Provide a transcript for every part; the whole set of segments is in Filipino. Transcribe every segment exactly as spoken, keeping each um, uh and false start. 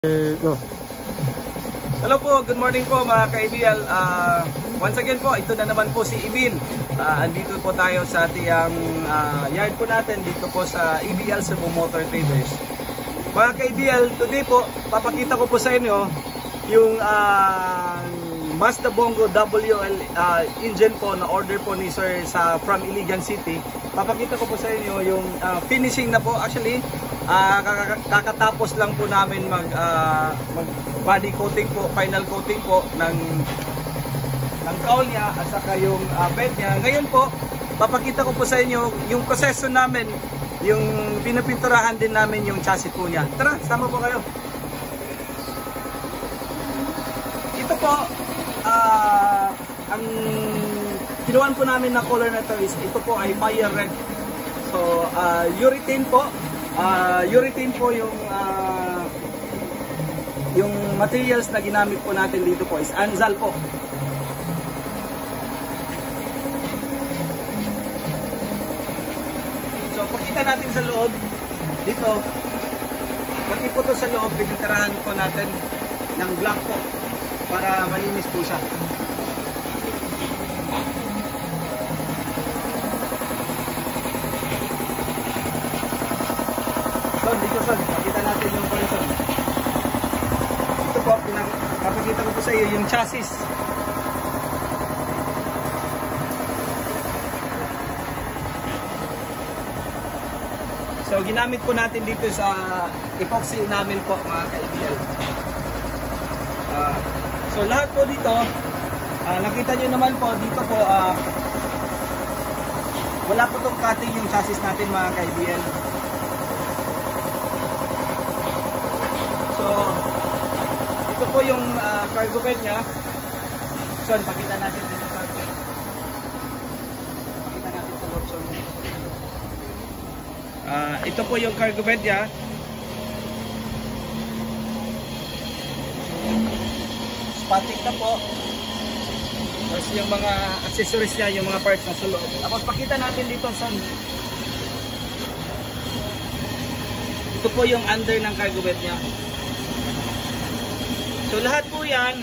Go. Hello po, good morning po mga ka-I B L. Uh, once again po, ito na naman po si Emil. Uh, andito po tayo sa ating uh, yard po natin dito po sa I B L Cebu Motor Traders. Mga ka-I B L, today po, papakita ko po sa inyo yung uh, Mazda Bongo W L uh, engine po na order po ni Sir sa from Iligan City. Papakita ko po sa inyo yung uh, finishing na po. Actually, Uh, kakatapos lang po namin mag, uh, mag body coating po, final coating po ng ng cowl niya at saka yung uh, bed niya. Ngayon po, papakita ko po sa inyo yung proseso namin, yung pinapinturahan din namin yung chassis po niya. Tara, sama po kayo. Ito po, uh, ang kinuhan po namin na color na ito is, ito po ay fire red. So, uh, urethane po. Uh, urethane po yung uh, yung materials na ginamit po natin dito po is Anzal po. So pakita natin sa loob dito, pati po to sa loob, pininturahan po natin ng black po para malinis po siya. Dito son, pakita natin yung horizon. Ito po, pinapakita ko po sa iyo yung chassis. So ginamit po natin dito sa epoxy namin po mga ka-I B L. Uh, so lahat po dito, uh, nakita nyo naman po dito po, uh, wala po itong cutting yung chassis natin mga ka-I B L. So, ito po yung uh, cargo bed niya. So, pakita natin dito sa cargo bed. Pakita natin sa loob. Uh, ito po yung cargo bed niya. Static na po. Tapos yung mga accessories niya, yung mga parts na sa loob. Tapos pakita natin dito sa ito po yung under ng cargo bed niya. So lahat po yan,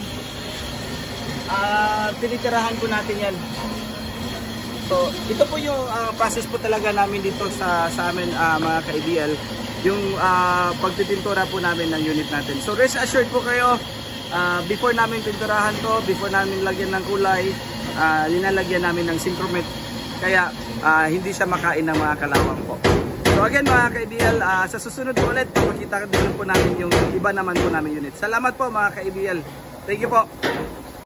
uh, tinitirahan po natin yan. So ito po yung uh, process po talaga namin dito sa, sa amin uh, mga ka-I B L. Yung uh, pagpipintura po namin ng unit natin. So rest assured po kayo, uh, before namin pinturahan to, before namin lagyan ng kulay, uh, linalagyan namin ng synchromet. Kaya uh, hindi siya makain ng mga kalawang po. So again mga ka-I B L, uh, sa susunod po ulit, papakita din po namin yung iba naman po namin unit. Salamat po mga ka-I B L. Thank you po.